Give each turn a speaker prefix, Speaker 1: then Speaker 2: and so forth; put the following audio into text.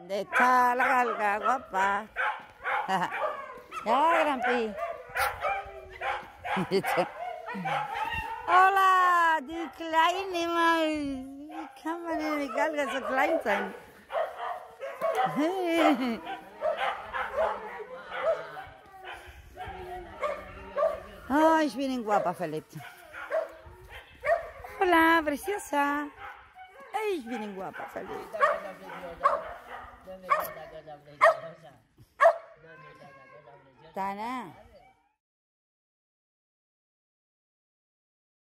Speaker 1: ¿Dónde está la Galga guapa? Ya, Grampi. Hola, die Kleine mal. Wie kann man denn die Galga so klein sein? Oh, ich bin in Guapa verliebt. Hola, preciosa. Ich bin in Guapa verliebt. Tana.